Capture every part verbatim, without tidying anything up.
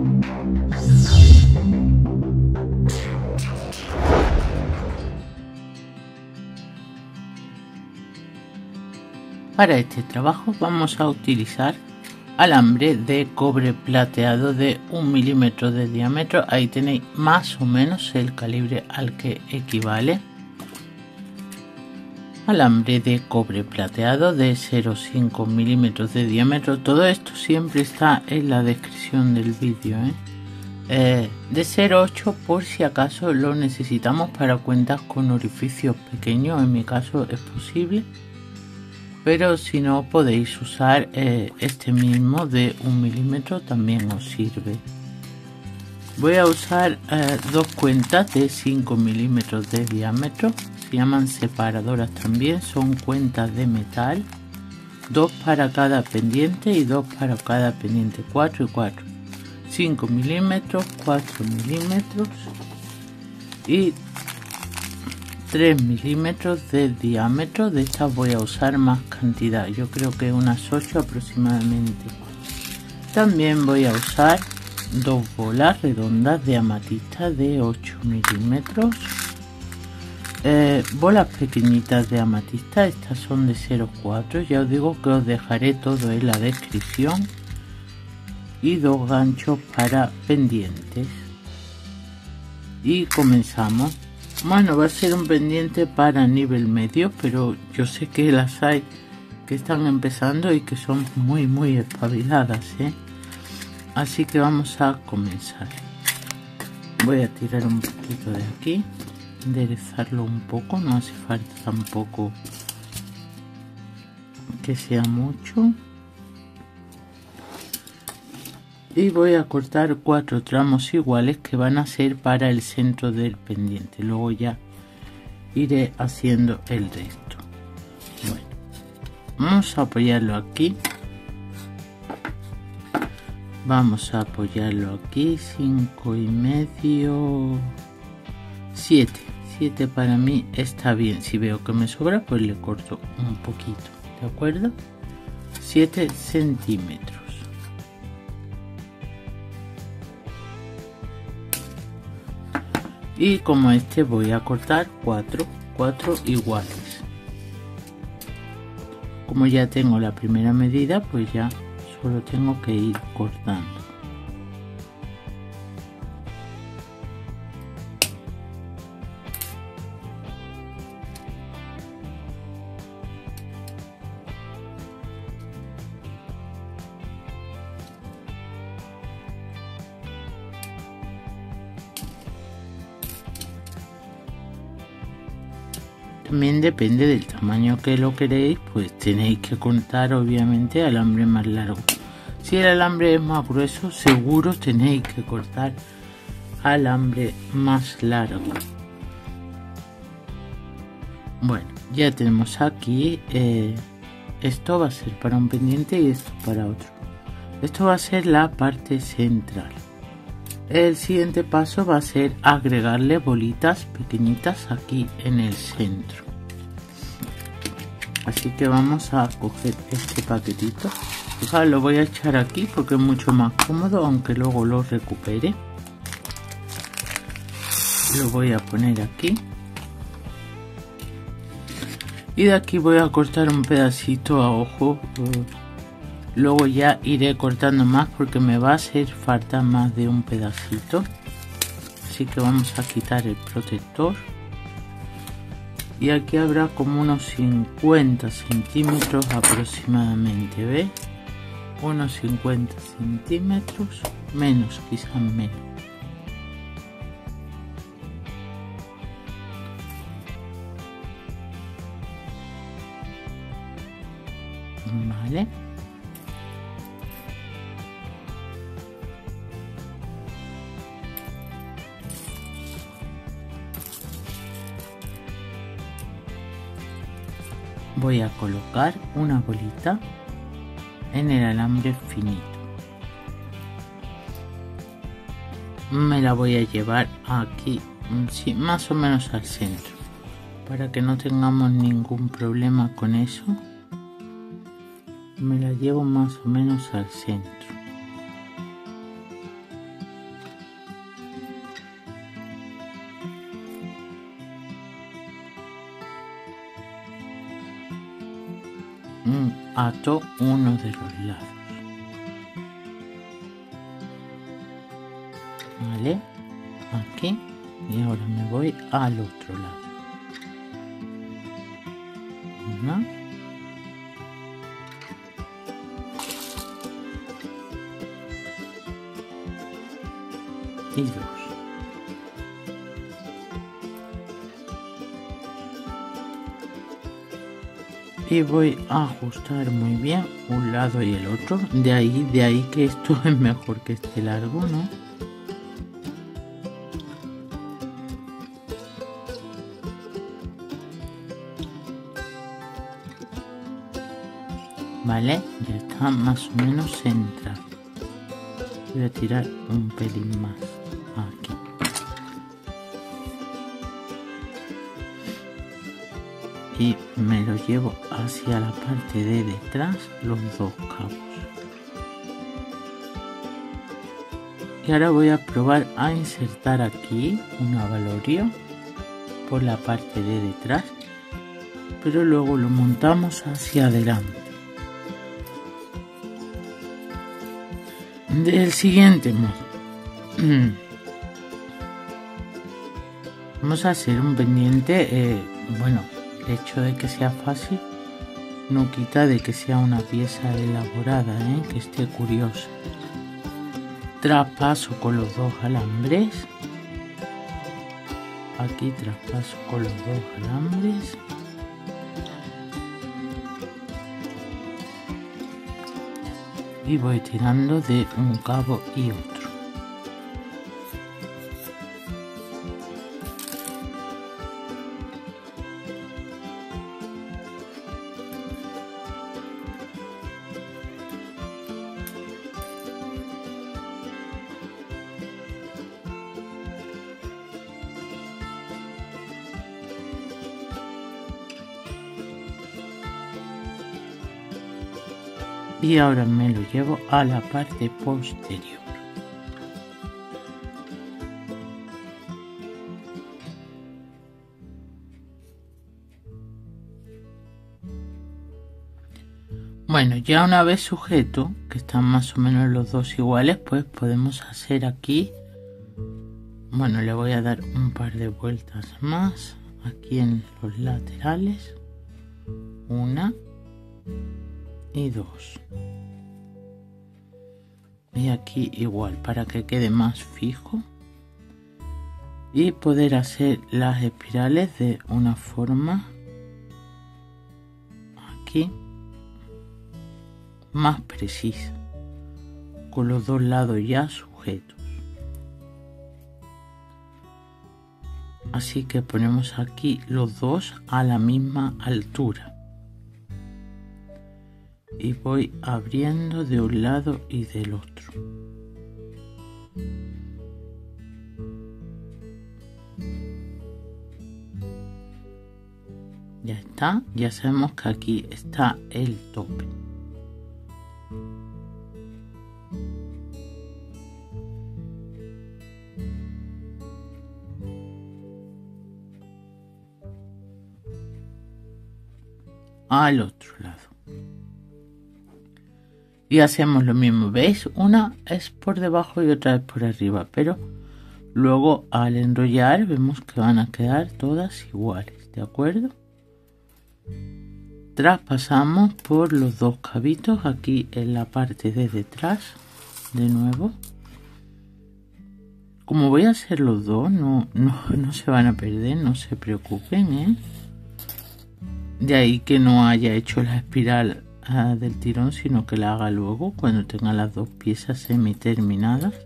Para este trabajo vamos a utilizar alambre de cobre plateado de un milímetro de diámetro. Ahí tenéis más o menos el calibre al que equivale. Alambre de cobre plateado de cero coma cinco milímetros de diámetro. Todo esto siempre está en la descripción del vídeo, ¿eh? Eh, de cero coma ocho por si acaso lo necesitamos para cuentas con orificios pequeños. En mi caso es posible, pero si no podéis usar eh, este mismo de un milímetro, también os sirve. Voy a usar eh, dos cuentas de cinco milímetros de diámetro, se llaman separadoras también, son cuentas de metal, dos para cada pendiente y dos para cada pendiente, cuatro y cuatro, cinco milímetros, cuatro milímetros y tres milímetros de diámetro. De estas voy a usar más cantidad, yo creo que unas ocho aproximadamente. También voy a usar dos bolas redondas de amatista de ocho milímetros, eh, bolas pequeñitas de amatista, estas son de cero coma cuatro, ya os digo que os dejaré todo en la descripción, y dos ganchos para pendientes. Y comenzamos. Bueno, va a ser un pendiente para nivel medio, pero yo sé que las hay que están empezando y que son muy muy espabiladas, ¿eh? Así que vamos a comenzar. Voy a tirar un poquito de aquí, enderezarlo un poco, no hace falta tampoco que sea mucho. Y voy a cortar cuatro tramos iguales que van a ser para el centro del pendiente. Luego ya iré haciendo el resto. Bueno, vamos a apoyarlo aquí. Vamos a apoyarlo aquí. Cinco y medio. Siete. Siete para mí está bien. Si veo que me sobra, pues le corto un poquito. ¿De acuerdo? Siete centímetros. Y como este voy a cortar cuatro, cuatro iguales. Como ya tengo la primera medida, pues ya solo tengo que ir cortando. También depende del tamaño que lo queréis, pues tenéis que cortar obviamente alambre más largo. Si el alambre es más grueso, seguro tenéis que cortar alambre más largo. Bueno, ya tenemos aquí, eh, esto va a ser para un pendiente y esto para otro. Esto va a ser la parte central. El siguiente paso va a ser agregarle bolitas pequeñitas aquí en el centro. Así que vamos a coger este paquetito. Fijaos, lo voy a echar aquí porque es mucho más cómodo, aunque luego lo recupere. Lo voy a poner aquí. Y de aquí voy a cortar un pedacito a ojo. Luego ya iré cortando más porque me va a hacer falta más de un pedacito. Así que vamos a quitar el protector. Y aquí habrá como unos cincuenta centímetros aproximadamente, ¿ves? Unos cincuenta centímetros, menos, quizás menos. Vale. Voy a colocar una bolita en el alambre finito. Me la voy a llevar aquí, sí, más o menos al centro, para que no tengamos ningún problema con eso. Me la llevo más o menos al centro. ato uno de los lados. Vale, aquí, y ahora me voy al otro lado. Una y dos. Y voy a ajustar muy bien un lado y el otro. De ahí, de ahí que esto es mejor que esté largo, ¿no? Vale, ya está más o menos centrado. Voy a tirar un pelín más aquí. Y me lo llevo hacia la parte de detrás, los dos cabos. Y ahora voy a probar a insertar aquí un abalorio por la parte de detrás, pero luego lo montamos hacia adelante. Del siguiente modo. Vamos a hacer un pendiente, eh, bueno, el hecho de que sea fácil no quita de que sea una pieza elaborada, ¿eh? Que esté curiosa. Traspaso con los dos alambres. Aquí traspaso con los dos alambres. Y voy tirando de un cabo y otro. Y ahora me lo llevo a la parte posterior. Bueno, ya una vez sujeto, que están más o menos los dos iguales, pues podemos hacer aquí, bueno, le voy a dar un par de vueltas más aquí en los laterales, una y dos, y aquí igual para que quede más fijo y poder hacer las espirales de una forma aquí más precisa, con los dos lados ya sujetos. Así que ponemos aquí los dos a la misma altura y voy abriendo de un lado y del otro. Ya está, ya sabemos que aquí está el tope. Al otro lado. Y hacemos lo mismo, ¿veis? Una es por debajo y otra es por arriba, pero luego al enrollar vemos que van a quedar todas iguales, ¿de acuerdo? Traspasamos por los dos cabitos aquí en la parte de detrás, de nuevo. Como voy a hacer los dos, no, no, no se van a perder, no se preocupen, ¿eh? De ahí que no haya hecho la espiral uh, del tirón, sino que la haga luego cuando tenga las dos piezas semi terminadas.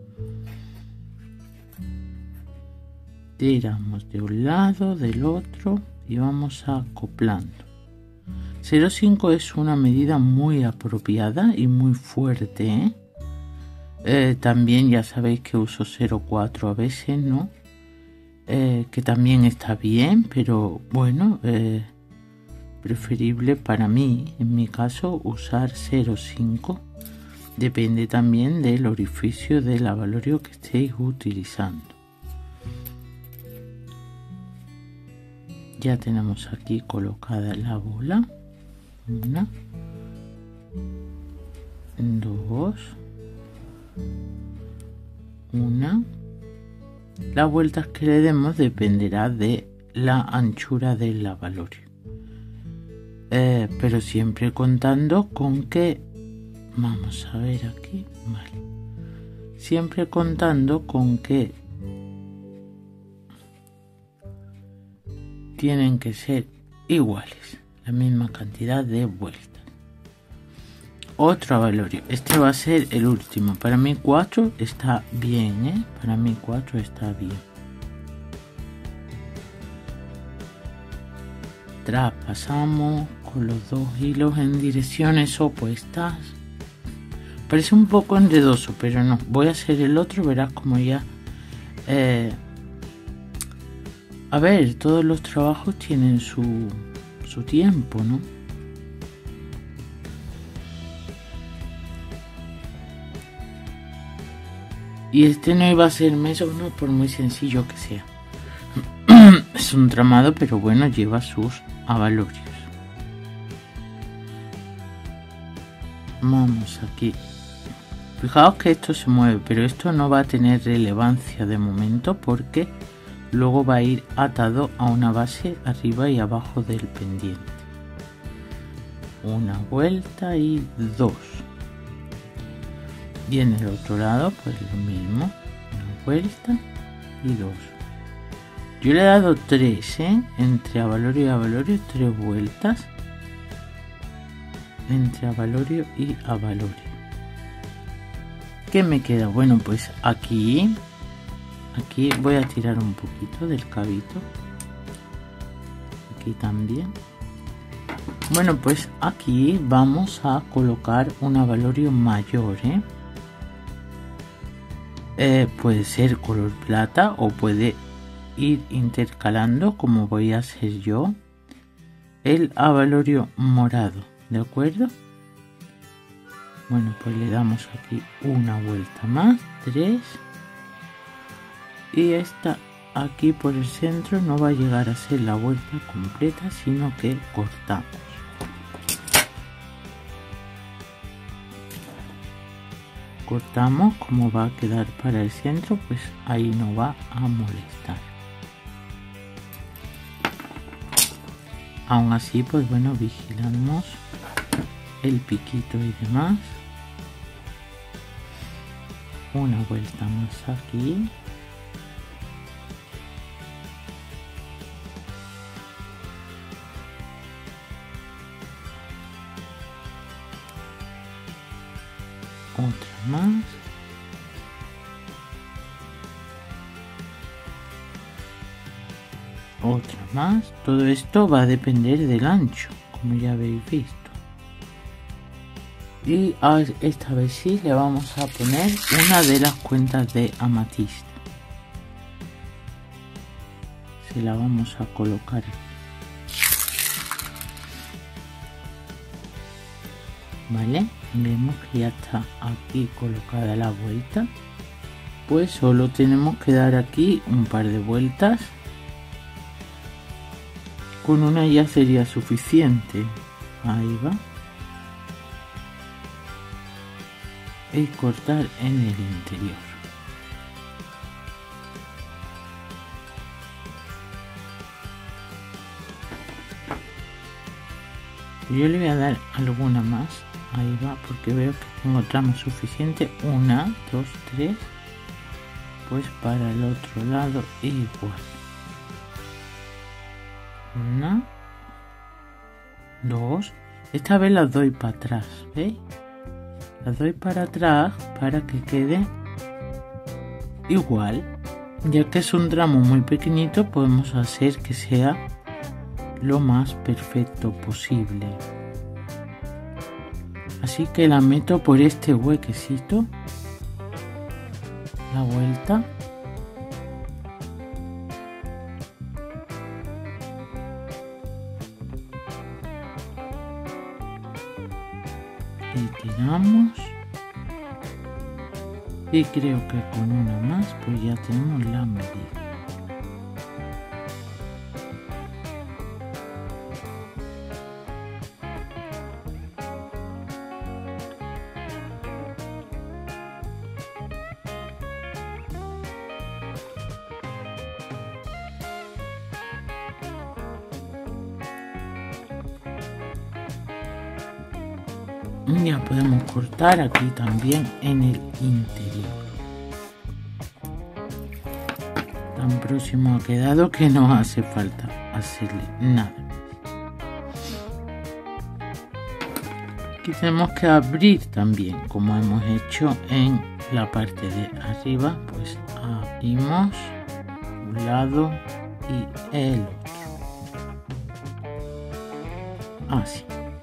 Tiramos de un lado, del otro y vamos acoplando. cero coma cinco es una medida muy apropiada y muy fuerte, ¿eh? Eh, también ya sabéis que uso cero coma cuatro a veces, ¿no? Eh, que también está bien, pero bueno, eh, preferible para mí, en mi caso, usar cero coma cinco. Depende también del orificio del abalorio que estéis utilizando. Ya tenemos aquí colocada la bola. Una, dos, una. Las vueltas que le demos dependerá de la anchura del avalorio, eh, pero siempre contando con que, vamos a ver aquí, vale, siempre contando con que tienen que ser iguales, la misma cantidad de vueltas. Otro avalorio, este va a ser el último. Para mí cuatro está bien, ¿eh? Para mí cuatro está bien. Traspasamos con los dos hilos en direcciones opuestas. Parece un poco enredoso, pero no. Voy a hacer el otro, verás como ya... Eh, a ver, todos los trabajos tienen su, su tiempo, ¿no? Y este no iba a ser meso, no, por muy sencillo que sea. Es un tramado, pero bueno, lleva sus avalorios. Vamos aquí. Fijaos que esto se mueve, pero esto no va a tener relevancia de momento porque luego va a ir atado a una base arriba y abajo del pendiente. Una vuelta y dos. Y en el otro lado pues lo mismo, una vuelta y dos. Yo le he dado tres, ¿eh? Entre avalorio y avalorio, tres vueltas entre avalorio y avalorio. ¿Qué me queda? Bueno, pues aquí aquí voy a tirar un poquito del cabito, aquí también. Bueno, pues aquí vamos a colocar un avalorio mayor, ¿eh? Eh, puede ser color plata o puede ir intercalando, como voy a hacer yo, el avalorio morado, ¿de acuerdo? Bueno, pues le damos aquí una vuelta más, tres, y esta aquí por el centro no va a llegar a ser la vuelta completa, sino que cortamos. Cortamos, como va a quedar para el centro, pues ahí no va a molestar. Aún así, pues bueno, vigilamos el piquito y demás. Una vuelta más aquí. Otra más. Otra más. Todo esto va a depender del ancho, como ya habéis visto. Y a esta vez sí le vamos a poner una de las cuentas de amatista. Se la vamos a colocar aquí. Vale, vemos que ya está aquí colocada la vuelta. Pues solo tenemos que dar aquí un par de vueltas. Con una ya sería suficiente. Ahí va. Y cortar en el interior. Yo le voy a dar alguna más. Ahí va, porque veo que tengo tramo suficiente. Una, dos, tres. Pues para el otro lado igual. Una, dos. Esta vez las doy para atrás, ¿veis? Las doy para atrás para que quede igual. Ya que es un tramo muy pequeñito, podemos hacer que sea lo más perfecto posible. Así que la meto por este huequecito, la vuelta, y tiramos, y creo que con una más pues ya tenemos la medida. Ya podemos cortar aquí también en el interior. Tan próximo ha quedado que no hace falta hacerle nada. Aquí tenemos que abrir también, como hemos hecho en la parte de arriba, pues abrimos un lado y el otro, así.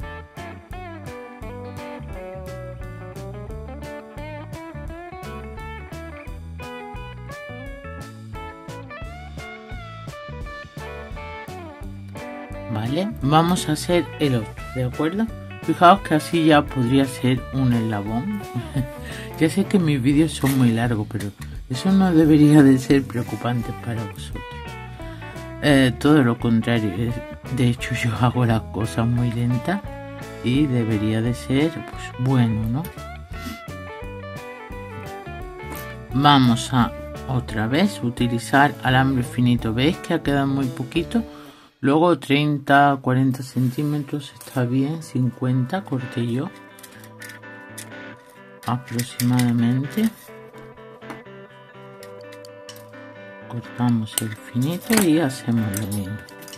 Vale, vamos a hacer el otro, ¿de acuerdo? Fijaos que así ya podría ser un eslabón. Ya sé que mis vídeos son muy largos, pero eso no debería de ser preocupante para vosotros. Eh, todo lo contrario, de hecho yo hago las cosas muy lentas y debería de ser pues bueno, ¿no? Vamos a otra vez utilizar alambre finito. ¿Veis que ha quedado muy poquito? Luego treinta, cuarenta centímetros está bien, cincuenta corté yo aproximadamente. Cortamos el finito y hacemos lo mismo.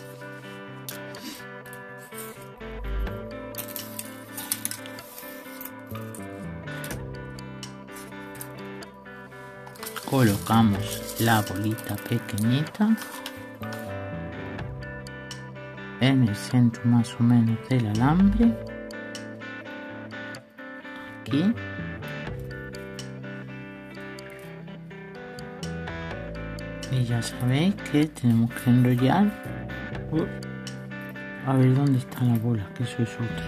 Colocamos la bolita pequeñita en el centro más o menos del alambre, aquí, y ya sabéis que tenemos que enrollar. Uh, a ver dónde está la bola, que eso es otra.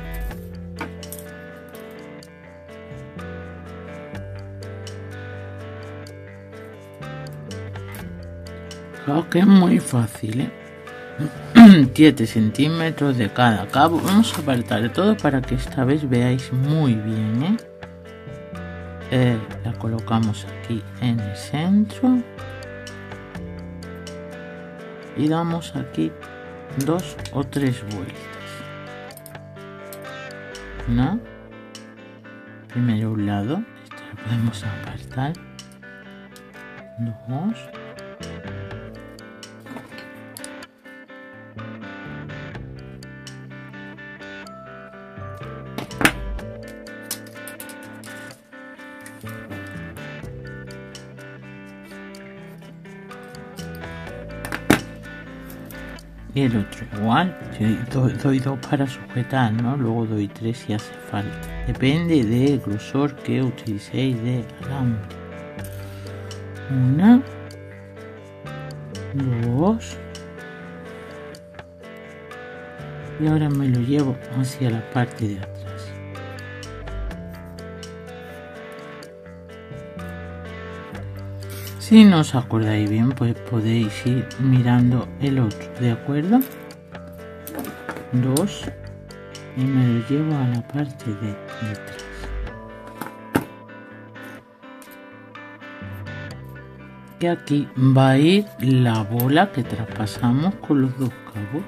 Claro que es muy fácil, ¿eh? siete centímetros de cada cabo. Vamos a apartar todo para que esta vez veáis muy bien, ¿eh? Eh, la colocamos aquí en el centro y damos aquí dos o tres vueltas, ¿no? Primero un lado, este lo podemos apartar, dos. Y el otro igual, doy, doy dos para sujetar, ¿no? Luego doy tres si hace falta. Depende del grosor que utilicéis de alambre. Una, dos, y ahora me lo llevo hacia la parte de atrás. Si no os acordáis bien, pues podéis ir mirando el otro, ¿de acuerdo? Dos, y me lo llevo a la parte de detrás. Y aquí va a ir la bola que traspasamos con los dos cabos.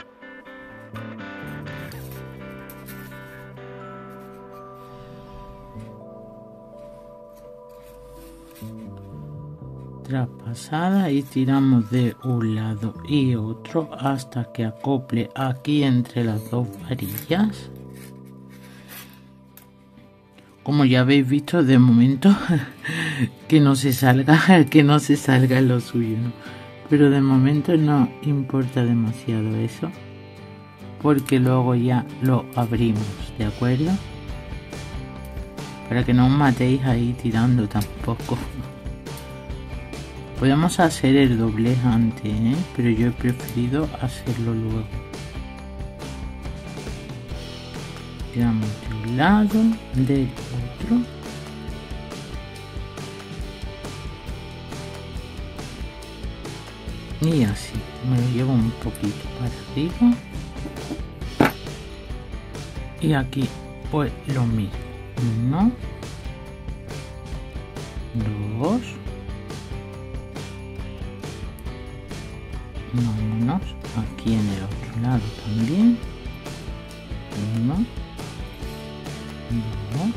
Traspasada y tiramos de un lado y otro hasta que acople aquí entre las dos varillas. Como ya habéis visto, de momento que no se salga, que no se salga lo suyo, ¿no? Pero de momento no importa demasiado eso, porque luego ya lo abrimos, ¿de acuerdo? Para que no os matéis ahí tirando tampoco. Podemos hacer el doblez antes, ¿eh? Pero yo he preferido hacerlo luego. Tiramos de un lado, del otro. Y así, me lo llevo un poquito para arriba. Y aquí, pues lo mismo. Uno, dos. Vámonos aquí en el otro lado también. Uno, dos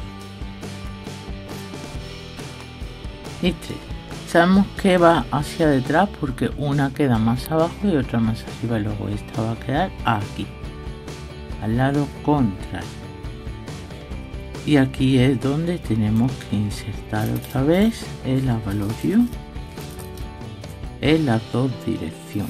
y tres. Sabemos que va hacia detrás porque una queda más abajo y otra más arriba. Luego esta va a quedar aquí, al lado contrario. Y aquí es donde tenemos que insertar otra vez el avalorio en las dos direcciones.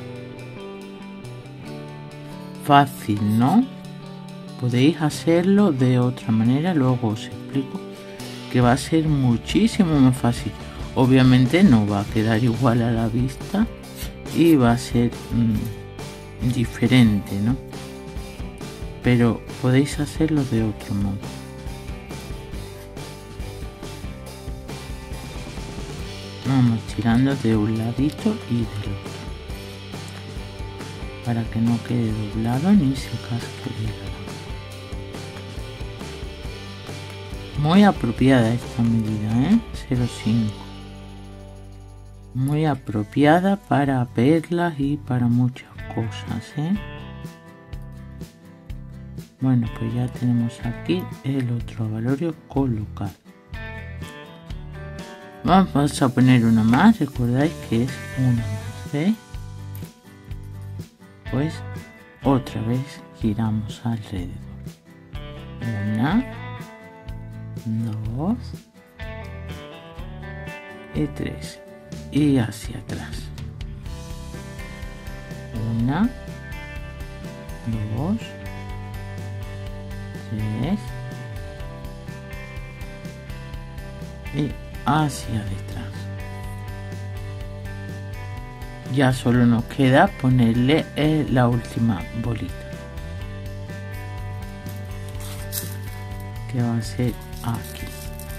Fácil, ¿no? Podéis hacerlo de otra manera, luego os explico que va a ser muchísimo más fácil. Obviamente no va a quedar igual a la vista y va a ser mmm, diferente, ¿no? Pero podéis hacerlo de otro modo. Vamos tirando de un ladito y del otro para que no quede doblado ni se casque de la lana. Muy apropiada esta medida, ¿eh? cero coma cinco. Muy apropiada para perlas y para muchas cosas, ¿eh? Bueno, pues ya tenemos aquí el otro avalorio colocado. Vamos a poner una más, recordáis que es una más, ¿eh? Pues otra vez giramos alrededor. Una, dos y tres. Y hacia atrás. Una, dos, tres y hacia detrás. Ya solo nos queda ponerle eh, la última bolita, que va a ser aquí.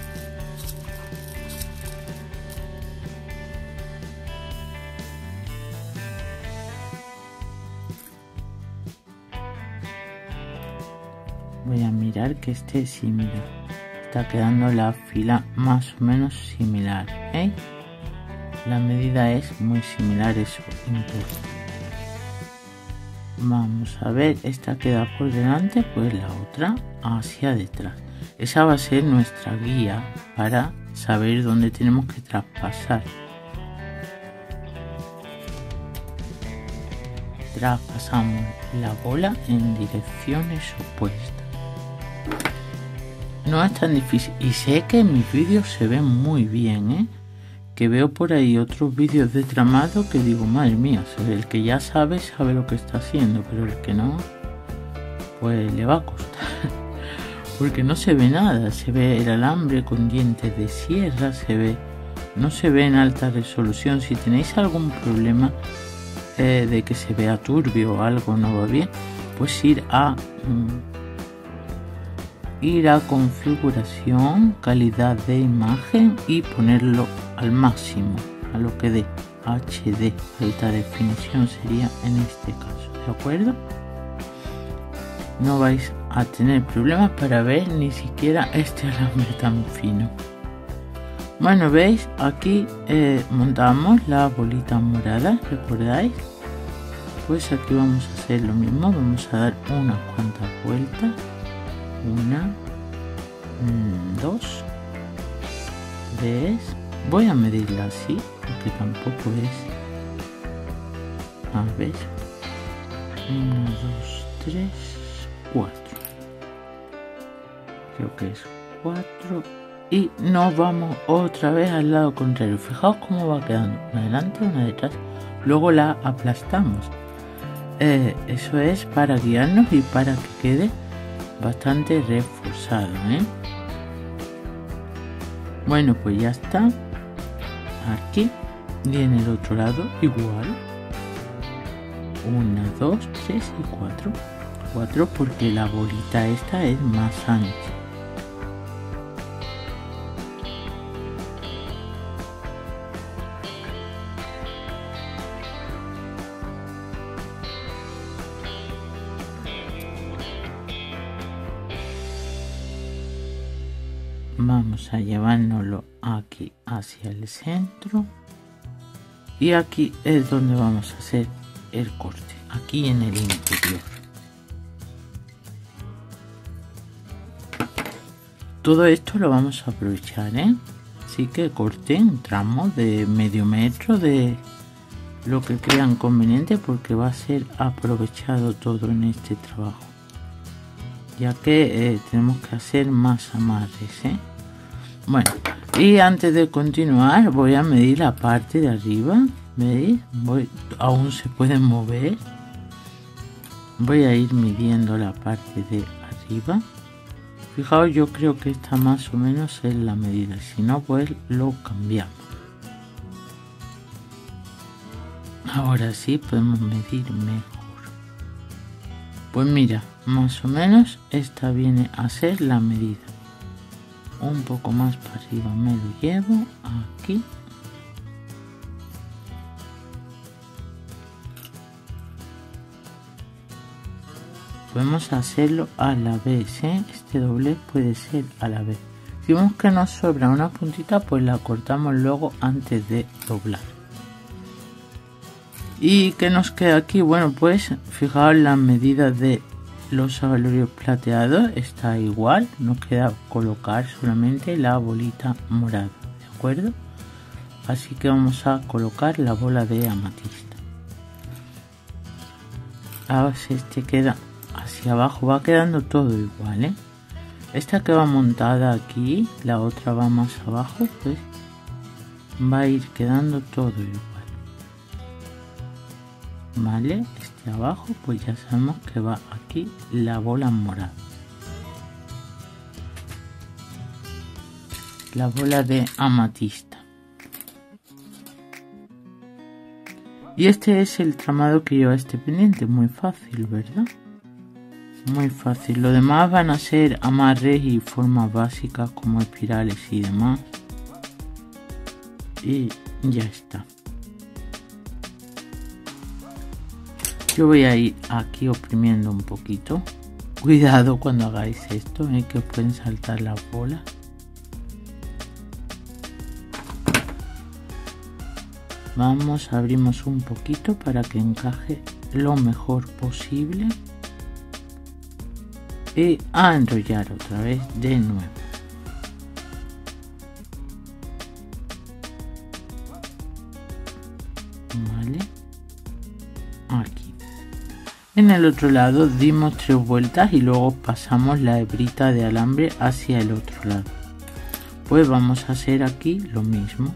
Voy a mirar que esté similar. Está quedando la fila más o menos similar, ¿eh? La medida es muy similar, eso importa. Vamos a ver, esta queda por delante, pues la otra hacia detrás. Esa va a ser nuestra guía para saber dónde tenemos que traspasar. Traspasamos la bola en direcciones opuestas. No es tan difícil y sé que en mis vídeos se ven muy bien, ¿eh? Que veo por ahí otros vídeos de tramado que digo, madre mía, el que ya sabe, sabe lo que está haciendo, pero el que no, pues le va a costar. Porque no se ve nada, se ve el alambre con dientes de sierra, se ve, no se ve en alta resolución. Si tenéis algún problema eh, de que se vea turbio o algo no va bien, pues ir a... Mm, ir a configuración, calidad de imagen y ponerlo al máximo, a lo que dé. H D, alta definición sería en este caso, ¿de acuerdo? No vais a tener problemas para ver ni siquiera este alambre tan fino. Bueno, veis, aquí eh, montamos la bolita morada, ¿recordáis? Pues aquí vamos a hacer lo mismo, vamos a dar unas cuantas vueltas. Una, dos, tres. Voy a medirla así porque tampoco es. A ver. Uno, dos, tres, cuatro. Creo que es cuatro. Y nos vamos otra vez al lado contrario. Fijaos cómo va quedando. Una adelante, una detrás. Luego la aplastamos. Eh, eso es para guiarnos y para que quede bastante reforzado, ¿eh? Bueno, pues ya está. Aquí y en el otro lado igual. Una, dos, tres y cuatro. Cuatro porque la bolita esta es más ancha. Vamos a llevárnoslo aquí hacia el centro y aquí es donde vamos a hacer el corte, aquí en el interior. todo esto lo vamos a aprovechar, ¿eh? Así que corten un tramo de medio metro, de lo que crean conveniente, porque va a ser aprovechado todo en este trabajo, ya que eh, tenemos que hacer más amarres, ¿eh? Bueno, y antes de continuar voy a medir la parte de arriba. ¿Veis? Voy, aún se pueden mover. Voy a ir midiendo la parte de arriba. Fijaos, yo creo que esta más o menos es la medida, si no pues lo cambiamos. Ahora sí podemos medir mejor. Pues mira, más o menos esta viene a ser la medida. Un poco más para arriba me lo llevo aquí. Podemos hacerlo a la vez, ¿eh? Este doblez puede ser a la vez. Si vemos que nos sobra una puntita, pues la cortamos luego antes de doblar. ¿Y qué nos queda aquí? Bueno, pues fijaos las medidas de los abalorios plateados, está igual. Nos queda colocar solamente la bolita morada, ¿de acuerdo? Así que vamos a colocar la bola de amatista. Ahora este queda hacia abajo, va quedando todo igual, ¿eh? Esta que va montada aquí, la otra va más abajo, pues va a ir quedando todo igual, vale. Este abajo pues ya sabemos que va aquí la bola morada, la bola de amatista. Y este es el tramado que lleva este pendiente, muy fácil, ¿verdad? Muy fácil. Lo demás van a ser amarres y formas básicas como espirales y demás. Y ya está. Yo voy a ir aquí oprimiendo un poquito. Cuidado cuando hagáis esto, ¿eh? Que os pueden saltar las bolas. Vamos, abrimos un poquito para que encaje lo mejor posible. Y a enrollar otra vez de nuevo. Vale. Aquí. En el otro lado dimos tres vueltas y luego pasamos la hebrita de alambre hacia el otro lado. Pues vamos a hacer aquí lo mismo.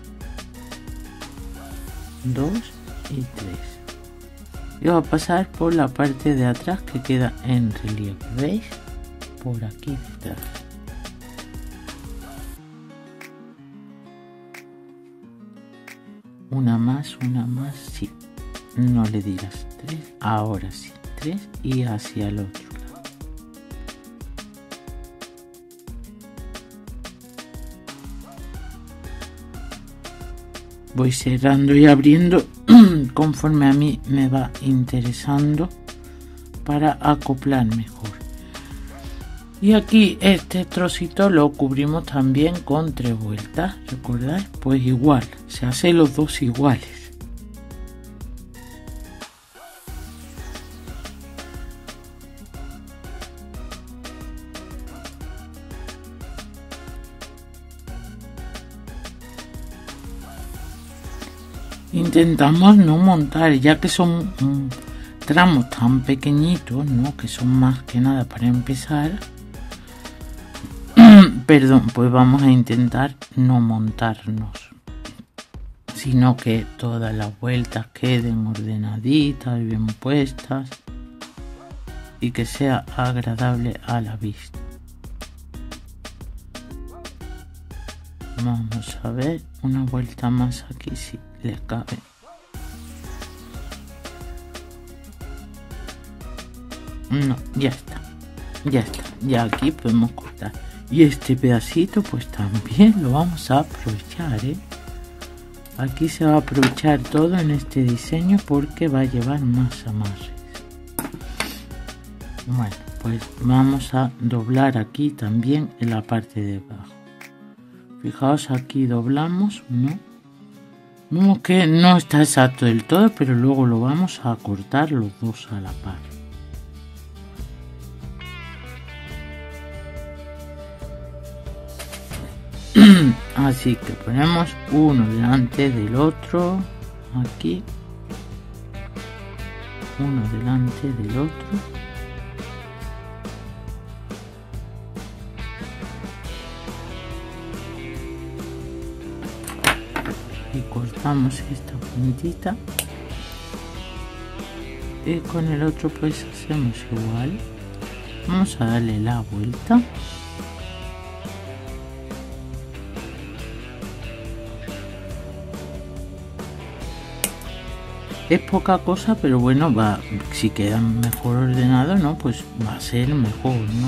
Dos y tres. Y va a pasar por la parte de atrás que queda en relieve, ¿veis? Por aquí detrás. Una más, una más, sí. No le digas tres, ahora sí, tres y hacia el otro lado. Voy cerrando y abriendo conforme a mí me va interesando para acoplar mejor. Y aquí este trocito lo cubrimos también con tres vueltas, ¿recordáis? Pues igual, se hacen los dos iguales. Intentamos no montar, ya que son um, tramos tan pequeñitos, ¿no? Que son más que nada para empezar. Perdón, pues vamos a intentar no montarnos, sino que todas las vueltas queden ordenaditas, bien puestas y que sea agradable a la vista. Vamos a ver, una vuelta más aquí si les cabe. No, ya está, ya está, ya aquí podemos cortar. Y este pedacito pues también lo vamos a aprovechar, ¿eh? Aquí se va a aprovechar todo en este diseño porque va a llevar más amarres. Bueno, pues vamos a doblar aquí también en la parte de abajo. Fijaos, aquí doblamos, ¿no? Vemos que no está exacto del todo, pero luego lo vamos a cortar los dos a la par. Así que ponemos uno delante del otro, aquí, uno delante del otro. Y cortamos esta puntita. Y con el otro pues hacemos igual. Vamos a darle la vuelta. Es poca cosa, pero bueno, va, si queda mejor ordenado, ¿no? Pues va a ser mejor, ¿no?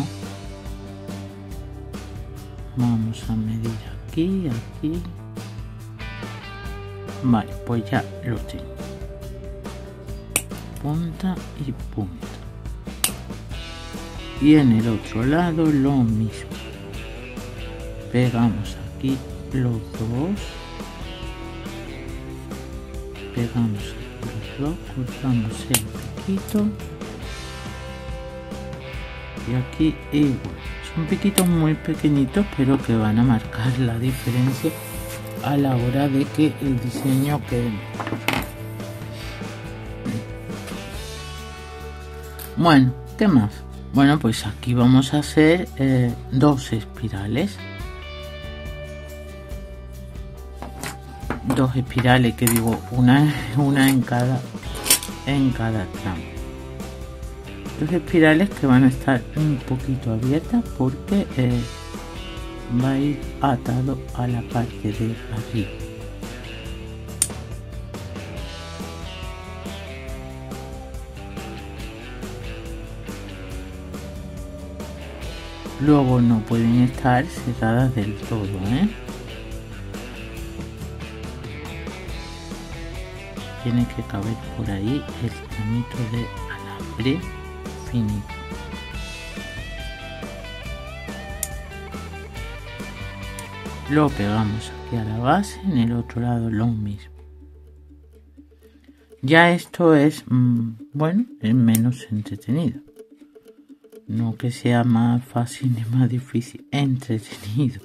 Vamos a medir aquí, aquí. Vale, pues ya lo tengo. Punta y punta. Y en el otro lado lo mismo. Pegamos aquí los dos. Pegamos aquí los dos. Cortamos el piquito. Y aquí igual. Son piquitos muy pequeñitos, pero que van a marcar la diferencia a la hora de que el diseño quede mejor. Bueno, ¿qué más? Bueno, pues aquí vamos a hacer eh, dos espirales. Dos espirales, que digo, una, una en cada en cada tramo. Dos espirales que van a estar un poquito abiertas porque eh, va a ir atado a la parte de arriba. Luego no pueden estar cerradas del todo, ¿eh? Tiene que caber por ahí el tramito de alambre finito. Lo pegamos aquí a la base, en el otro lado lo mismo. Ya esto es, mmm, bueno, es menos entretenido. No que sea más fácil ni más difícil, entretenido.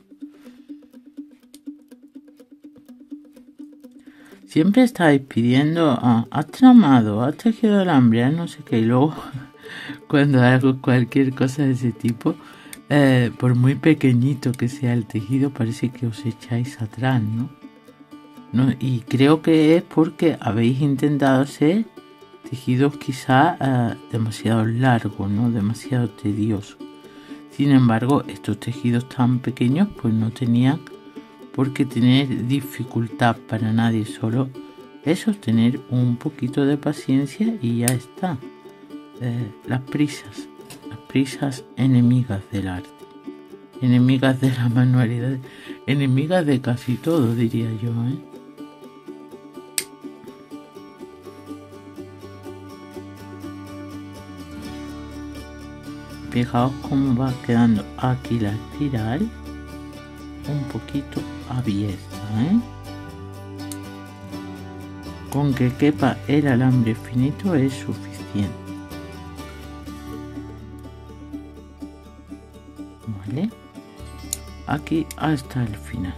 Siempre estáis pidiendo, ah, has tramado, has tejido alambre, no sé qué, y luego cuando hago cualquier cosa de ese tipo, eh, por muy pequeñito que sea el tejido, parece que os echáis atrás, ¿no? ¿No? Y creo que es porque habéis intentado hacer tejidos quizá uh, demasiado largos, ¿no? Demasiado tediosos. Sin embargo, estos tejidos tan pequeños pues no tenían por qué tener dificultad para nadie, solo eso, tener un poquito de paciencia y ya está. Eh, las prisas, las prisas enemigas del arte, enemigas de la manualidad, enemigas de casi todo, diría yo, ¿eh? Fijaos cómo va quedando aquí la espiral un poquito abierta, ¿eh? Con que quepa el alambre finito es suficiente. Vale, aquí hasta el final.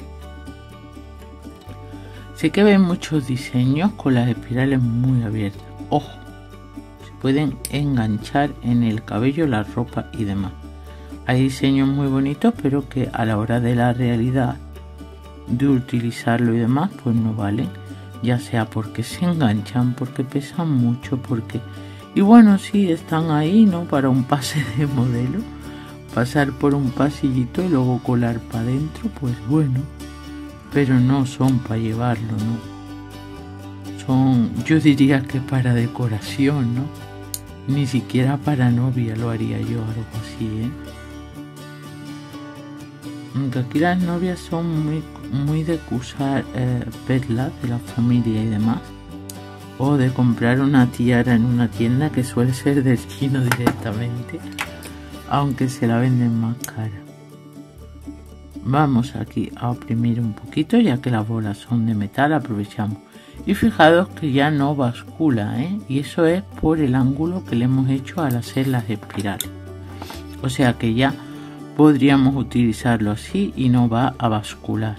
Sé que ven muchos diseños con las espirales muy abiertas. Ojo, pueden enganchar en el cabello, la ropa y demás. Hay diseños muy bonitos, pero que a la hora de la realidad de utilizarlo y demás, pues no valen, ya sea porque se enganchan, porque pesan mucho, porque y bueno, sí están ahí, ¿no? Para un pase de modelo, pasar por un pasillito y luego colar para adentro, pues bueno, pero no son para llevarlo, ¿no? Son, yo diría que para decoración, ¿no? Ni siquiera para novia lo haría yo, algo así, ¿eh? Aunque aquí las novias son muy, muy de usar eh, perlas de la familia y demás. O de comprar una tiara en una tienda que suele ser del chino directamente. Aunque se la venden más cara. Vamos aquí a oprimir un poquito, ya que las bolas son de metal, aprovechamos. Y fijaros que ya no bascula, ¿eh? Y eso es por el ángulo que le hemos hecho al hacer las espirales. O sea que ya podríamos utilizarlo así y no va a bascular.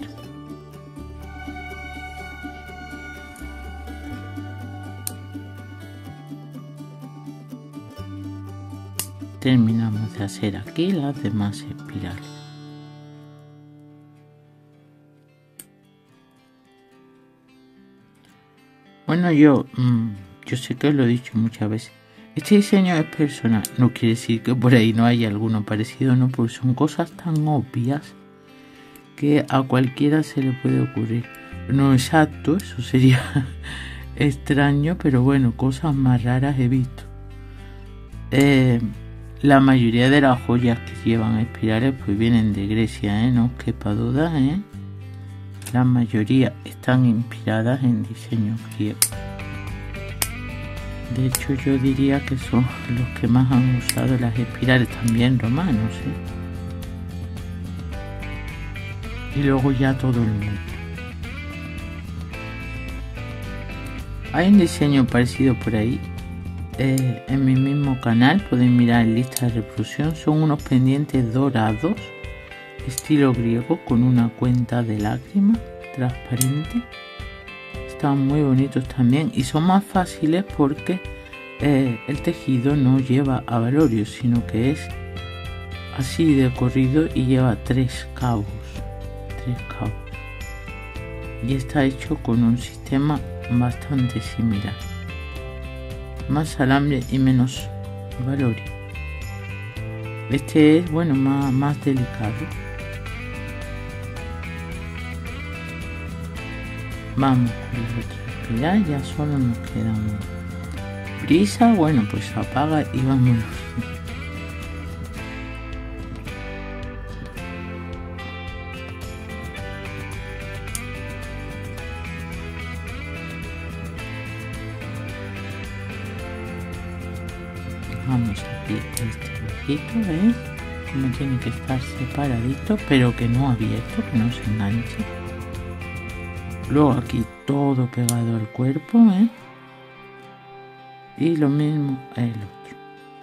Terminamos de hacer aquí las demás espirales. Bueno, yo, yo sé que os lo he dicho muchas veces. Este diseño es personal. No quiere decir que por ahí no haya alguno parecido, no, porque son cosas tan obvias que a cualquiera se le puede ocurrir. No exacto, eso sería extraño, pero bueno, cosas más raras he visto. Eh, la mayoría de las joyas que llevan espirales pues vienen de Grecia, ¿eh? No os quepa duda, ¿eh? La mayoría están inspiradas en diseños griegos. De hecho, yo diría que son los que más han usado las espirales, también romanos, ¿eh? Y luego ya todo el mundo. Hay un diseño parecido por ahí. Eh, en mi mismo canal podéis mirar en lista de reproducción. Son unos pendientes dorados estilo griego con una cuenta de lágrimas transparente. Están muy bonitos también y son más fáciles porque eh, el tejido no lleva abalorio, sino que es así de corrido y lleva tres cabos tres cabos y está hecho con un sistema bastante similar, más alambre y menos abalorio. Este es bueno más, más delicado. Vamos con la otra espiral, ya solo nos queda una. Brisa, bueno, pues apaga y vámonos. Dejamos aquí este huequito, ¿veis? Como tiene que estar separadito, pero que no abierto, que no se enganche. Luego aquí todo pegado al cuerpo, ¿eh? Y lo mismo el otro.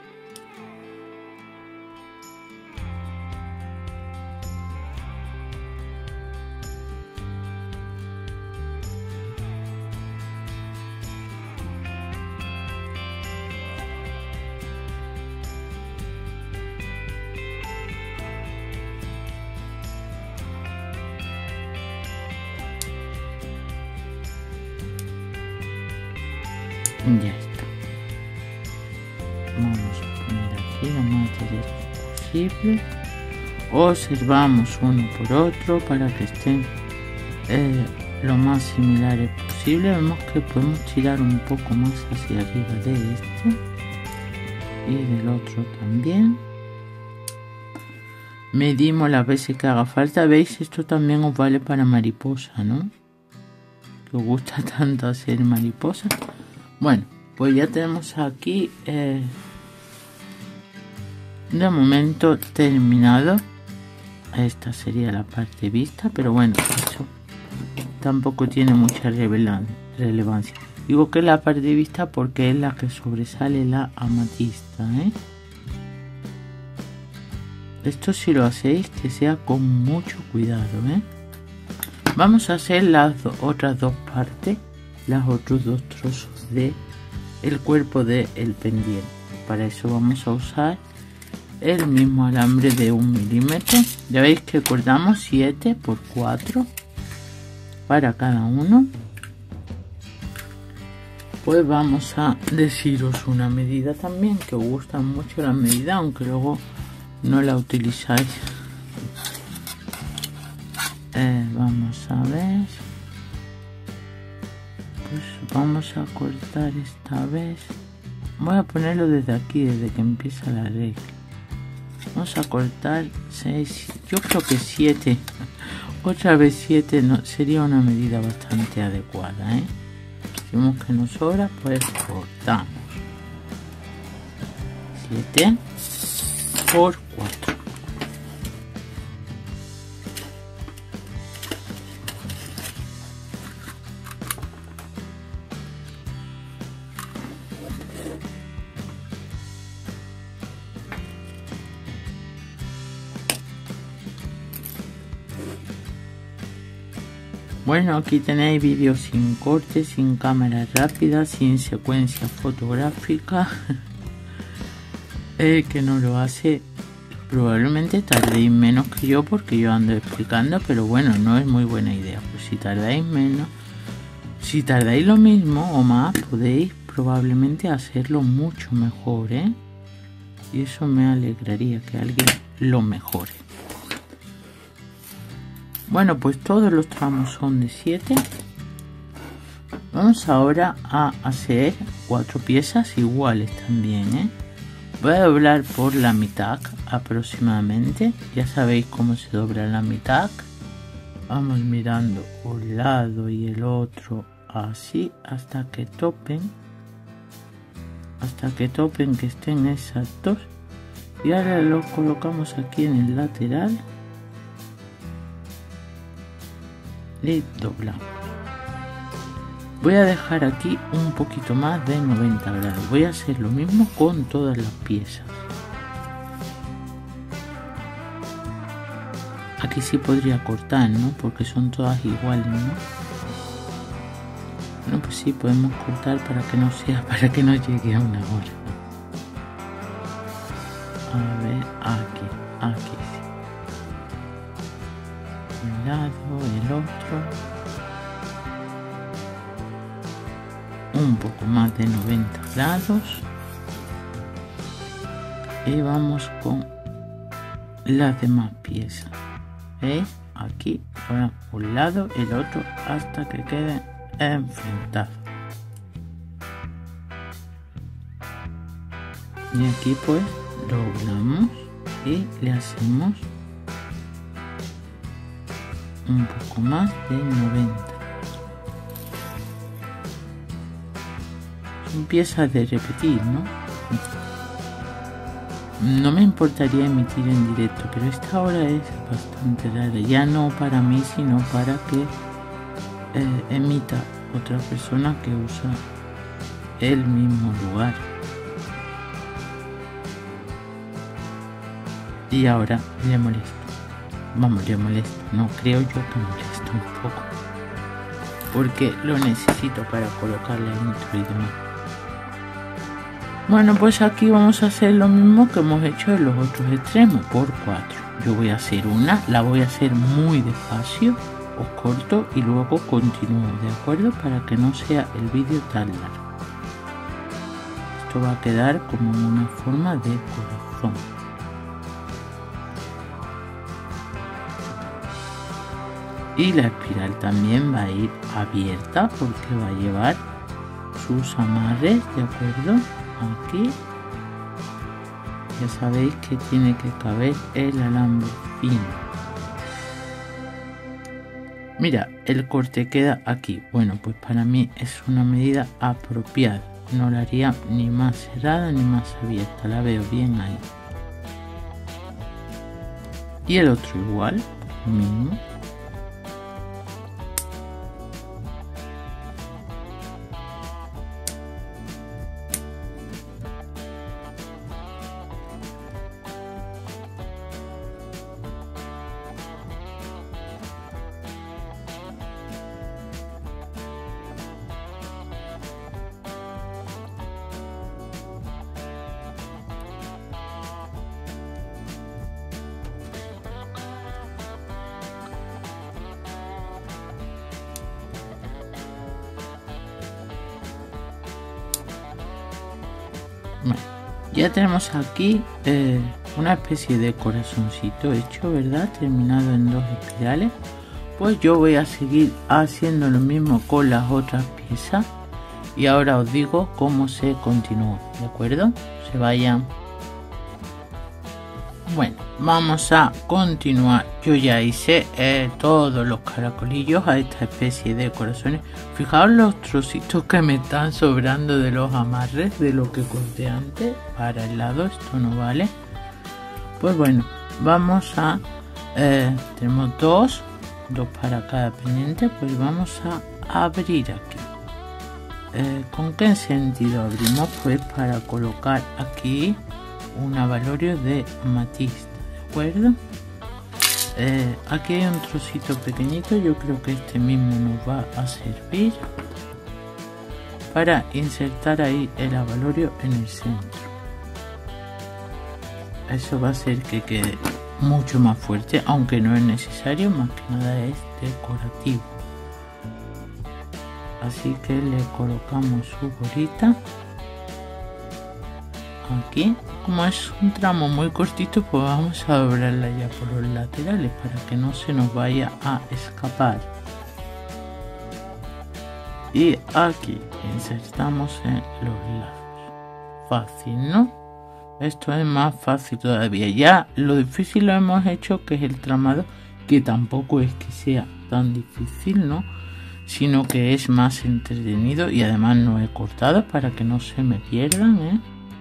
Ya está. Vamos a poner aquí lo más derecho posible. Observamos uno por otro para que estén eh, lo más similares posible. Vemos que podemos tirar un poco más hacia arriba de este y del otro también. Medimos las veces que haga falta. Veis, esto también os vale para mariposa, ¿no? Que os gusta tanto hacer mariposa. Bueno, pues ya tenemos aquí eh, de momento terminado. Esta sería la parte vista, pero bueno, eso tampoco tiene mucha relevancia. Digo que es la parte vista porque es la que sobresale la amatista, ¿eh? Esto, si lo hacéis, que sea con mucho cuidado, ¿eh? Vamos a hacer las do- otras dos partes, las otros dos trozos de el cuerpo del pendiente. Para eso vamos a usar el mismo alambre de un milímetro. Ya veis que cortamos siete por cuatro para cada uno. Pues vamos a deciros una medida también, que os gusta mucho la medida, aunque luego no la utilizáis. Eh, vamos a ver. Pues vamos a cortar esta vez. Voy a ponerlo desde aquí, desde que empieza la regla. Vamos a cortar seis, yo creo que siete. Otra vez siete no, sería una medida bastante adecuada, ¿eh? Si vemos que nos sobra, pues cortamos. siete por cuatro. Bueno, aquí tenéis vídeos sin corte, sin cámara rápida, sin secuencia fotográfica. El que no lo hace probablemente tardéis menos que yo, porque yo ando explicando, pero bueno, no es muy buena idea. Pues si tardáis menos, si tardáis lo mismo o más, podéis probablemente hacerlo mucho mejor, ¿eh? Y eso me alegraría, que alguien lo mejore. Bueno, pues todos los tramos son de siete. Vamos ahora a hacer cuatro piezas iguales también, ¿eh? Voy a doblar por la mitad aproximadamente. Ya sabéis cómo se dobla la mitad. Vamos mirando un lado y el otro así hasta que topen. Hasta que topen, que estén exactos. Y ahora lo colocamos aquí en el lateral. Y doblamos. Voy a dejar aquí un poquito más de noventa grados. Voy a hacer lo mismo con todas las piezas. Aquí sí podría cortar, ¿no? Porque son todas iguales, ¿no? Bueno, pues sí, podemos cortar para que no sea, para que no llegue a una hora. A ver, aquí, aquí. Un lado, el otro. Un poco más de noventa grados. Y vamos con las demás piezas. ¿Veis? Aquí, ahora un lado, el otro, hasta que queden enfrentados. Y aquí pues doblamos y le hacemos un poco más de noventa. Son piezas de repetir, ¿no? No me importaría emitir en directo, pero esta hora es bastante rara. Ya no para mí, sino para que eh, emita otra persona que usa el mismo lugar. Y ahora le molesto. Vamos, le molesto. No, creo yo que molesto un poco. Porque lo necesito para colocar la intro y demás. Bueno, pues aquí vamos a hacer lo mismo que hemos hecho en los otros extremos, por cuatro. Yo voy a hacer una, la voy a hacer muy despacio, os corto y luego continúo, ¿de acuerdo? Para que no sea el vídeo tan largo. Esto va a quedar como una forma de corazón. Y la espiral también va a ir abierta porque va a llevar sus amarres, ¿de acuerdo? Aquí ya sabéis que tiene que caber el alambre fino. Mira, el corte queda aquí. Bueno, pues para mí es una medida apropiada. No la haría ni más cerrada ni más abierta. La veo bien ahí. Y el otro igual, lo mismo. Bueno, ya tenemos aquí eh, una especie de corazoncito hecho, ¿verdad? Terminado en dos espirales. Pues yo voy a seguir haciendo lo mismo con las otras piezas. Y ahora os digo cómo se continúa, ¿de acuerdo? Se vayan. Bueno, vamos a continuar. Yo ya hice eh, todos los caracolillos a esta especie de corazones. Fijaos los trocitos que me están sobrando de los amarres de lo que corté antes. Para el lado, esto no vale. Pues bueno, vamos a... Eh, tenemos dos, dos para cada pendiente. Pues vamos a abrir aquí. Eh, ¿Con qué sentido abrimos? Pues para colocar aquí un abalorio de amatista, ¿de acuerdo? eh, aquí hay un trocito pequeñito, yo creo que este mismo nos va a servir para insertar ahí el avalorio en el centro. Eso va a hacer que quede mucho más fuerte, aunque no es necesario, más que nada es decorativo. Así que le colocamos su bolita aquí. Como es un tramo muy cortito, pues vamos a doblarla ya por los laterales para que no se nos vaya a escapar. Y aquí insertamos en los lados. Fácil, ¿no? Esto es más fácil todavía. Ya lo difícil lo hemos hecho, que es el tramado, que tampoco es que sea tan difícil, ¿no? Sino que es más entretenido, y además no he cortado para que no se me pierdan, ¿eh?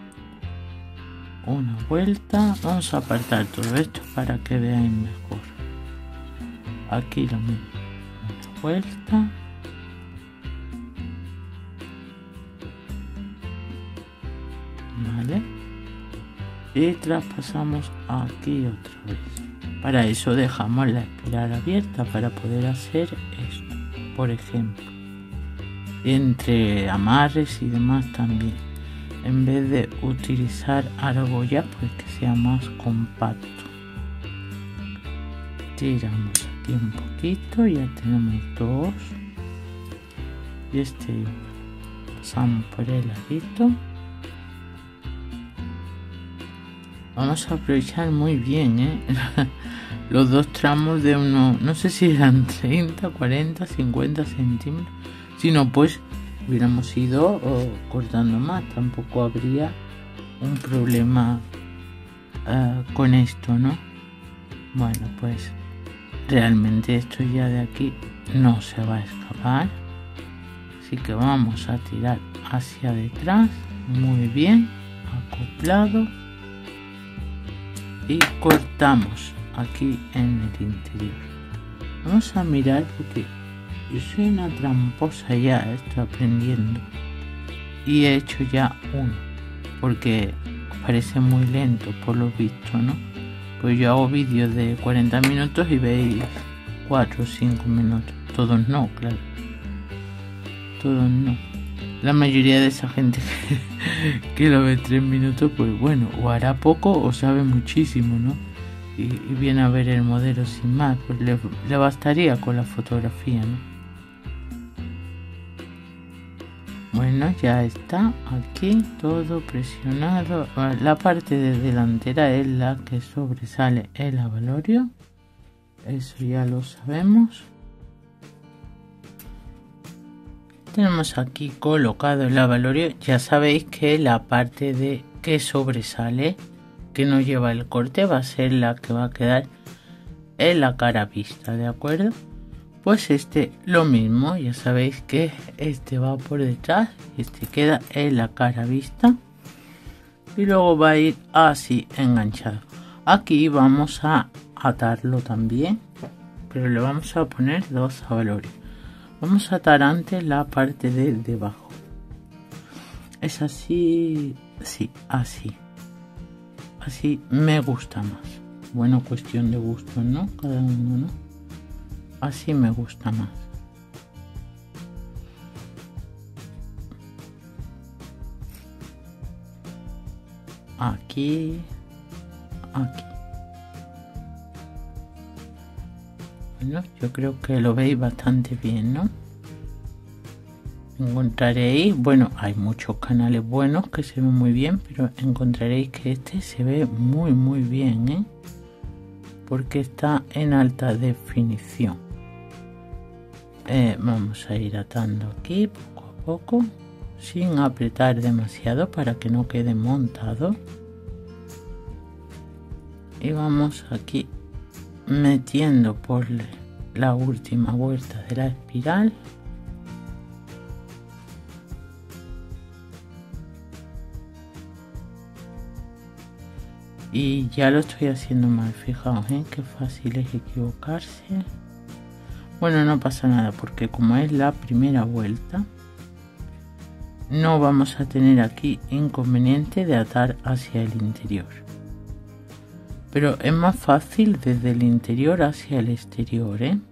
Una vuelta. Vamos a apartar todo esto para que veáis mejor. Aquí lo mismo. Una vuelta. Vale. Y traspasamos aquí otra vez. Para eso dejamos la espiral abierta para poder hacer esto, por ejemplo. Entre amarres y demás también. En vez de utilizar argolla, pues que sea más compacto. Tiramos aquí un poquito, ya tenemos dos. Y este pasamos por el ladito. Vamos a aprovechar muy bien, ¿eh? Los dos tramos de uno, no sé si eran treinta, cuarenta, cincuenta centímetros. Si no, pues hubiéramos ido oh, cortando más. Tampoco habría un problema uh, con esto, ¿no? Bueno, pues realmente esto ya de aquí no se va a escapar. Así que vamos a tirar hacia detrás. Muy bien, acoplado. Y cortamos aquí en el interior. Vamos a mirar porque yo soy una tramposa ya, estoy aprendiendo. Y he hecho ya uno, porque parece muy lento por lo visto, ¿no? Pues yo hago vídeos de cuarenta minutos y veis cuatro o cinco minutos. Todos no, claro. Todos no. La mayoría de esa gente que, que lo ve tres minutos, pues bueno, o hará poco o sabe muchísimo, ¿no? Y, y viene a ver el modelo sin más, pues le, le bastaría con la fotografía, ¿no? Bueno, ya está aquí todo presionado. La parte de delantera es la que sobresale el avalorio. Eso ya lo sabemos. Tenemos aquí colocado el avalorio. Ya sabéis que la parte de que sobresale, que no lleva el corte, va a ser la que va a quedar en la cara vista, ¿de acuerdo? Pues este lo mismo, ya sabéis que este va por detrás, este queda en la cara vista y luego va a ir así enganchado. Aquí vamos a atarlo también, pero le vamos a poner dos avalorios. Vamos a atar antes la parte de debajo. Es así, sí, así. Así me gusta más. Bueno, cuestión de gusto, ¿no? Cada uno, ¿no? Así me gusta más. Aquí, aquí. Bueno, yo creo que lo veis bastante bien, ¿no? Encontraréis, bueno, hay muchos canales buenos que se ven muy bien, pero encontraréis que este se ve muy muy bien, ¿eh? Porque está en alta definición. Eh, vamos a ir atando aquí poco a poco, sin apretar demasiado para que no quede montado. Y vamos aquí metiendo por la última vuelta de la espiral. Y ya lo estoy haciendo mal, fijaos, ¿eh? Qué fácil es equivocarse. Bueno, no pasa nada porque como es la primera vuelta, no vamos a tener aquí inconveniente de atar hacia el interior. pero es más fácil desde el interior hacia el exterior, ¿eh?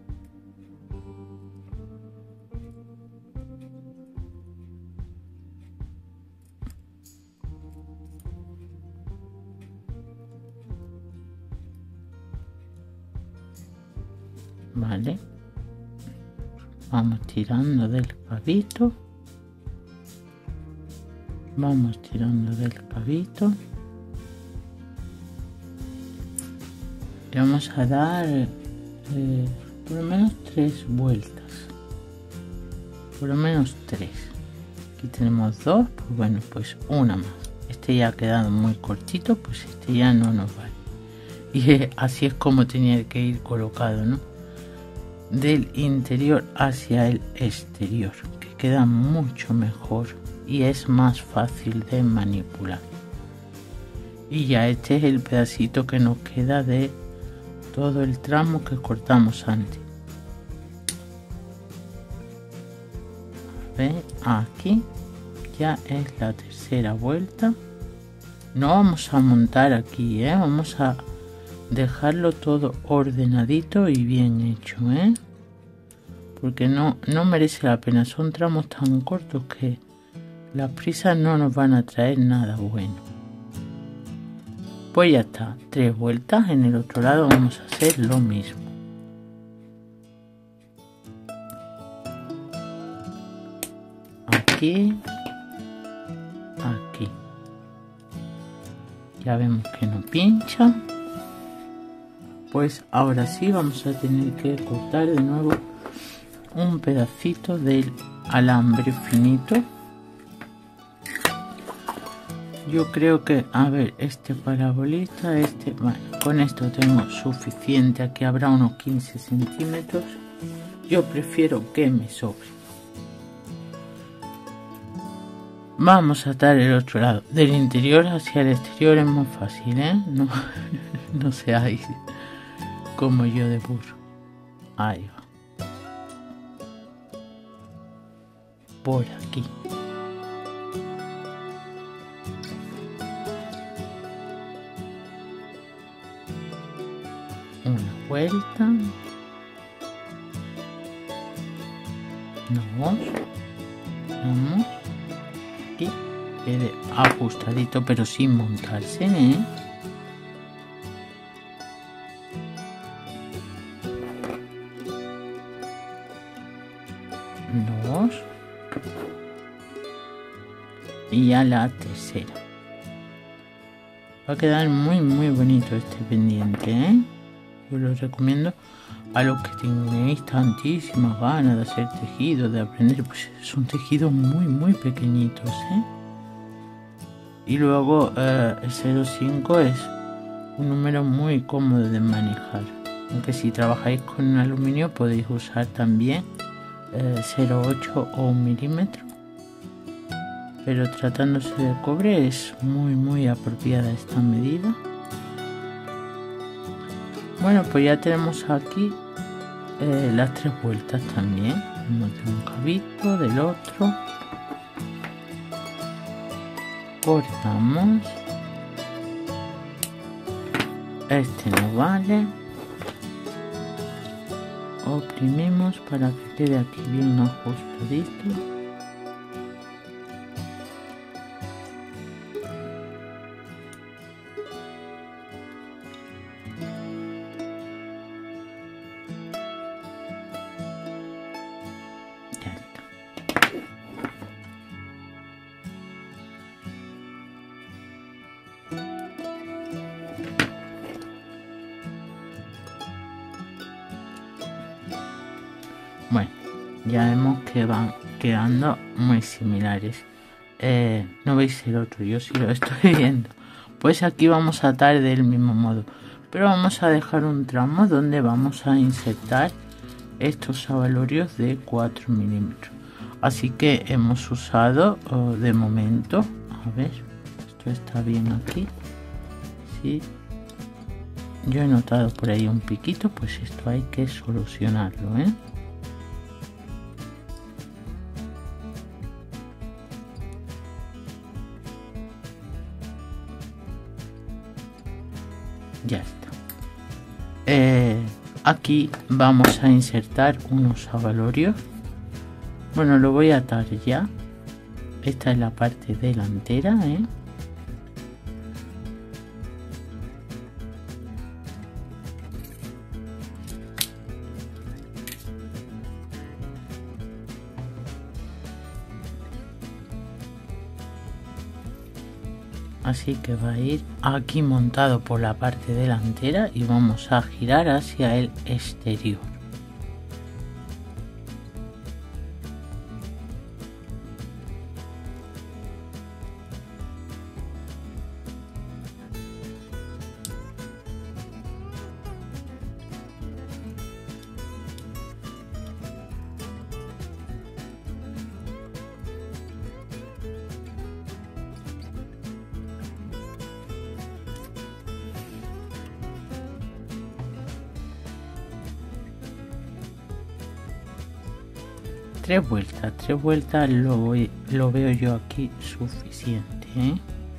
Vale, vamos tirando del clavito, vamos tirando del clavito y vamos a dar eh, por lo menos tres vueltas, por lo menos tres. Aquí tenemos dos, pues bueno, pues una más. Este ya ha quedado muy cortito, pues este ya no nos vale. Y así es como tenía que ir colocado, ¿no? Del interior hacia el exterior, que queda mucho mejor y es más fácil de manipular. Y ya este es el pedacito que nos queda de todo el tramo que cortamos antes. A ver, aquí ya es la tercera vuelta. No vamos a montar aquí, ¿eh? Vamos a dejarlo todo ordenadito y bien hecho, ¿eh? Porque no, no merece la pena. Son tramos tan cortos que las prisas no nos van a traer nada bueno. Pues ya está, tres vueltas. En el otro lado vamos a hacer lo mismo. Aquí, aquí. Ya vemos que no pincha. Pues ahora sí vamos a tener que cortar de nuevo un pedacito del alambre finito. Yo creo que, a ver, este parabolista, este, bueno, con esto tengo suficiente. Aquí habrá unos quince centímetros. Yo prefiero que me sobre. Vamos a atar el otro lado. Del interior hacia el exterior es muy fácil, ¿eh? No, no seáis como yo de burro. Ahí va. Por aquí. Una vuelta. Dos. Vamos. Y quede ajustadito pero sin montarse, ¿eh? Dos. Y ya la tercera. Va a quedar muy muy bonito este pendiente, ¿eh? Yo lo recomiendo a los que tenéis tantísimas ganas de hacer tejido, de aprender. Pues son tejidos muy muy pequeñitos, ¿eh? Y luego eh, el cero coma cinco es un número muy cómodo de manejar. Aunque si trabajáis con aluminio podéis usar también eh, cero coma ocho o un milímetro. Pero tratándose de cobre es muy muy apropiada esta medida. Bueno, pues ya tenemos aquí eh, las tres vueltas también. De un cabito, del otro. Cortamos. Este no vale. Oprimimos para que quede aquí bien ajustadito. Bueno, ya vemos que van quedando muy similares. Eh, no veis el otro, yo sí lo estoy viendo. Pues aquí vamos a atar del mismo modo, pero vamos a dejar un tramo donde vamos a insertar estos abalorios de cuatro milímetros. Así que hemos usado oh, de momento, a ver, esto está bien aquí. Sí. Yo he notado por ahí un piquito, pues esto hay que solucionarlo, ¿eh? ya está. Eh, aquí vamos a insertar unos abalorios. Bueno, lo voy a atar ya. Esta es la parte delantera, ¿eh? Así que va a ir aquí montado por la parte delantera y vamos a girar hacia el exterior. Tres vueltas, tres vueltas lo, voy, lo veo yo aquí suficiente, ¿eh?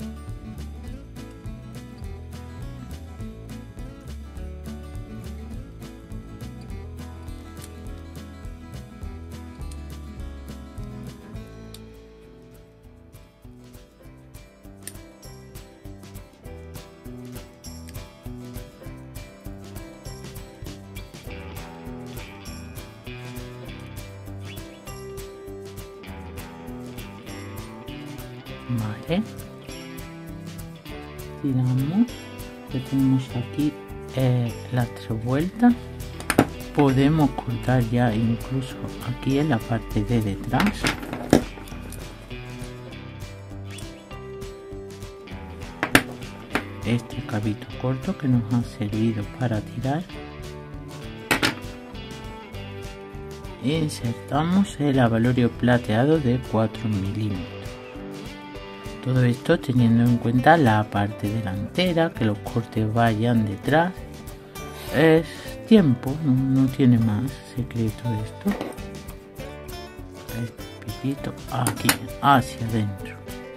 Vale, tiramos, ya tenemos aquí eh, las tres vueltas. Podemos cortar ya incluso aquí en la parte de detrás. Este cabito corto que nos ha servido para tirar. Insertamos el abalorio plateado de cuatro milímetros. Todo esto teniendo en cuenta la parte delantera, que los cortes vayan detrás. Es tiempo, no, no tiene más secreto esto. Este piquito aquí, hacia adentro.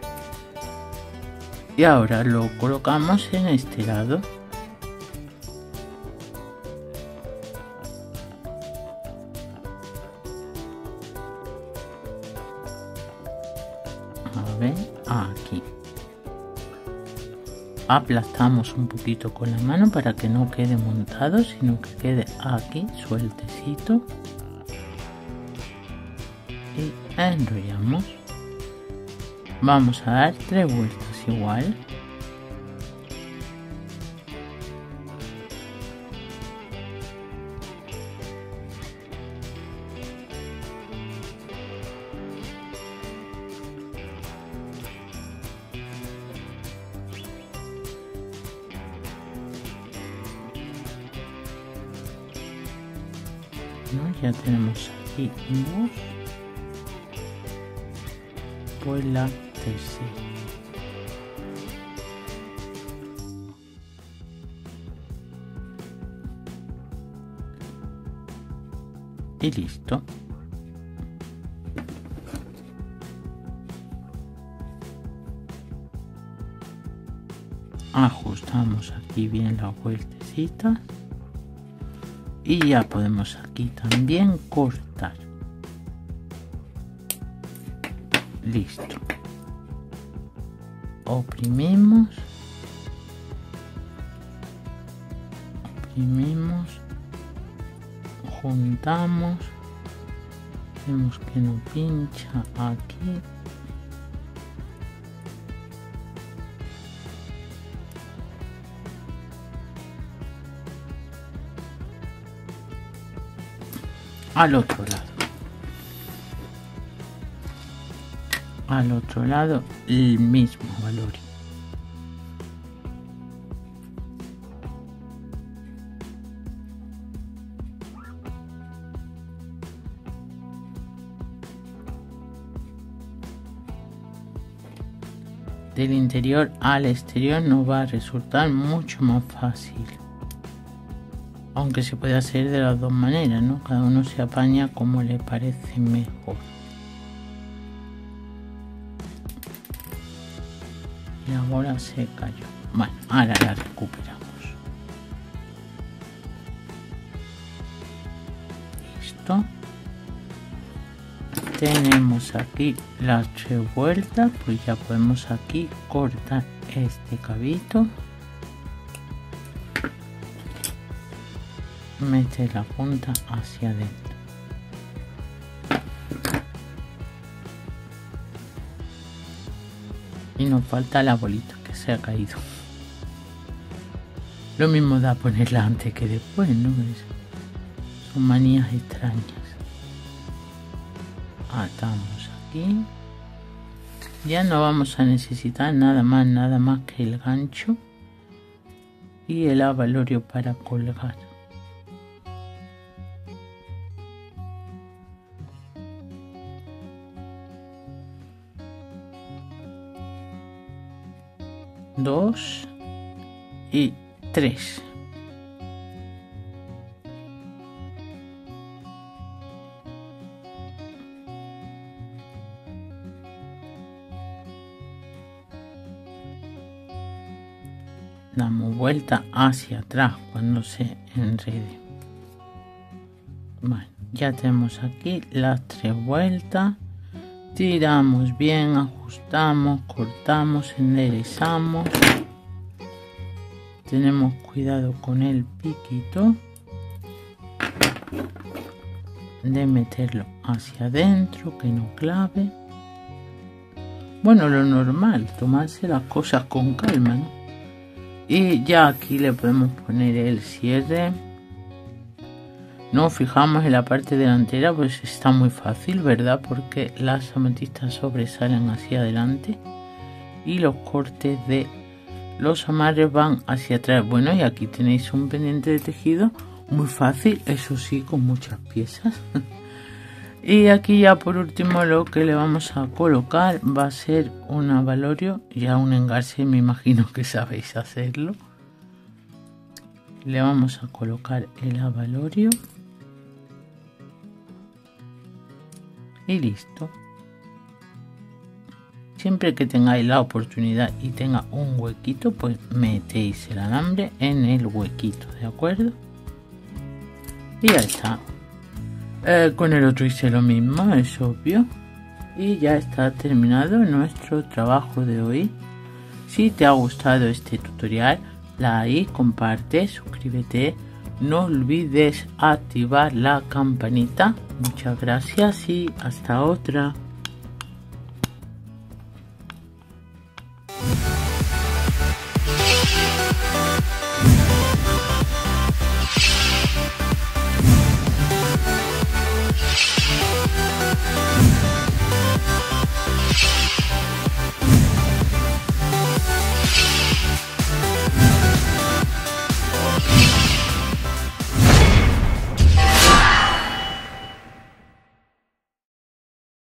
Y ahora lo colocamos en este lado. A ver, aquí aplastamos un poquito con la mano para que no quede montado, sino que quede aquí sueltecito y enrollamos. Vamos a dar tres vueltas igual. ¿No? Ya tenemos aquí dos, pues la tercera. Y listo. Ajustamos aquí bien la vueltecita. Y ya podemos aquí también cortar. Listo. Oprimimos. Oprimimos. Juntamos. Vemos que no pincha aquí. Al otro lado. Al otro lado el mismo valor. Del interior al exterior nos va a resultar mucho más fácil. Aunque se puede hacer de las dos maneras, ¿no? Cada uno se apaña como le parece mejor. Y ahora se cayó. Bueno, ahora la recuperamos. esto. Tenemos aquí las tres vueltas, pues ya podemos aquí cortar este cabito, meter la punta hacia adentro. Y nos falta la bolita que se ha caído. Lo mismo da ponerla antes que después, ¿no? Es, son manías extrañas. Atamos aquí. Ya no vamos a necesitar nada más, nada más que el gancho y el abalorio para colgar. Dos y tres. Damos vuelta hacia atrás cuando se enrede. Bueno, ya tenemos aquí las tres vueltas. Tiramos bien, ajustamos, cortamos, enderezamos. Tenemos cuidado con el piquito de meterlo hacia adentro, que no clave. Bueno, lo normal, tomarse las cosas con calma, ¿no? Y ya aquí le podemos poner el cierre. Nos fijamos en la parte delantera, pues está muy fácil, ¿verdad? Porque las ametistas sobresalen hacia adelante y los cortes de los amarres van hacia atrás. Bueno, y aquí tenéis un pendiente de tejido muy fácil, eso sí, con muchas piezas. Y aquí ya por último lo que le vamos a colocar va a ser un abalorio, ya un engarce, me imagino que sabéis hacerlo. Le vamos a colocar el abalorio. Y listo. Siempre que tengáis la oportunidad y tenga un huequito, pues metéis el alambre en el huequito, ¿de acuerdo? Y ya está. Eh, con el otro hice lo mismo, es obvio. Y ya está terminado nuestro trabajo de hoy. Si te ha gustado este tutorial, like, comparte, suscríbete. No olvides activar la campanita. Muchas gracias y hasta otra.